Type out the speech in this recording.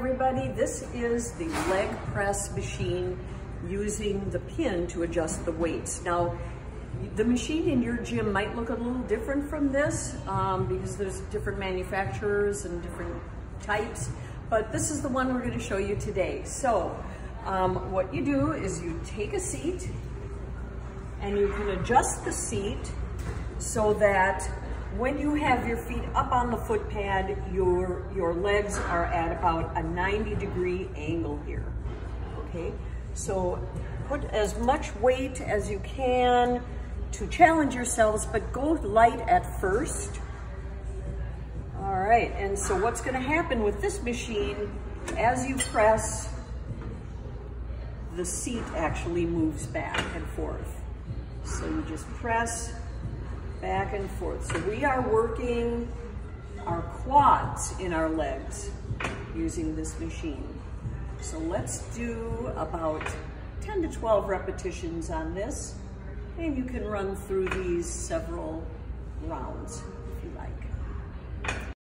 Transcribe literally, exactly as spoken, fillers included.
everybody. This is the leg press machine using the pin to adjust the weights. Now, the machine in your gym might look a little different from this um, because there's different manufacturers and different types, but this is the one we're going to show you today. So um, what you do is you take a seat and you can adjust the seat so that when you have your feet up on the foot pad, your, your legs are at about a ninety degree angle here, okay? So put as much weight as you can to challenge yourselves, but go light at first. All right, and so what's gonna happen with this machine, as you press, the seat actually moves back and forth. So you just press back and forth. So we are working our quads in our legs using this machine. So let's do about ten to twelve repetitions on this, and you can run through these several rounds if you like.